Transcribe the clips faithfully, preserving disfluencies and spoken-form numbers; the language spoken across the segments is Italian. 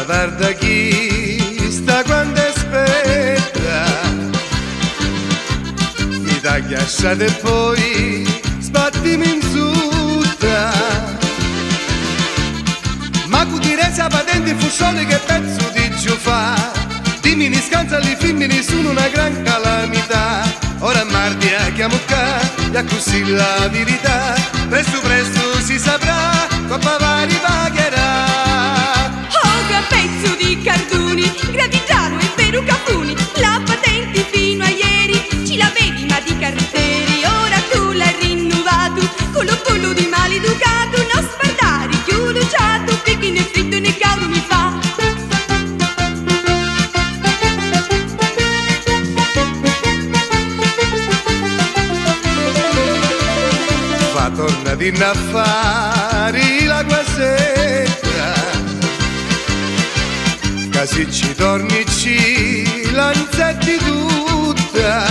guarda chi sta quando aspetta, mi dà ghiacciata e poi sbattimi in sutta. Ma cu diresa patente fusciole che pezzo di giù fa, dimmi ni scansa alle femmine sono una gran calamità. Ora mardi a chiamo qua e così la verità, presto presto si saprà, coppa va ripagherà. Oh, che pezzo di carduni, gratigiano e vero capuni, la patente fino a ieri ci l'avevi ma di carretteri, ora tu l'hai rinnovato, con lo pollo di maleducato, non spardare, chiuduciato, picchi né fritto né cavolo mi fa. Va torna di affari la guasetta, che se ci torni ci lanzetti tutta.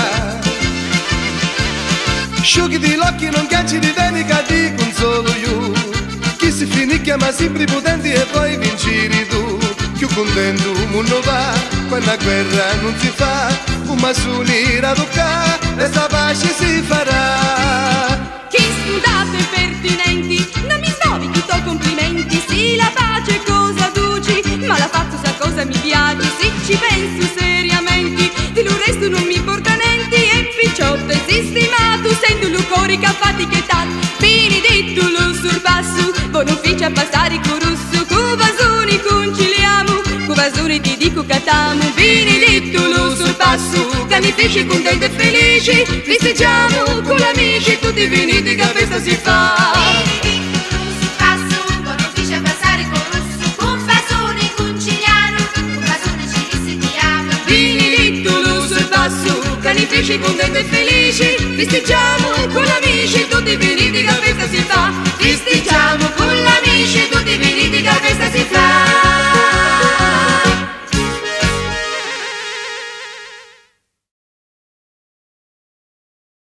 Sciughi di l'occhio non cacci di denica di consolo io, chi si finicchia ma sempre potenti e poi vinciri tu. Più contento uno va, quando la guerra non si fa, fuma su l'ira tocca e sta pace si farà. Che studate pertinenti, non mi snovi chi to complimenti, sì la pace cosa duci, ma la fatto sa cosa mi piace, se ci penso seriamente, di lo resto non mi importa niente, e picciotto e sistemato, sento lucori caffati che tanto, benedetto lo sorpasso, buon ufficio a passare con rosso, con vasoni conciliamo, con vasoni ti dico catamu, benedetto lo sorpasso, che mi fece contento e felice, festeggiamo con l'amici, tutti venite che festa si fa. Benedetto lo sorpasso, buon ufficio a passare con rosso, con vasone conciliamo, con vasone ci risentiamo. Benedetto lo sorpasso, che mi fece contento e felice, festeggiamo con l'amici, tutti venite che festa si fa, festeggiamo.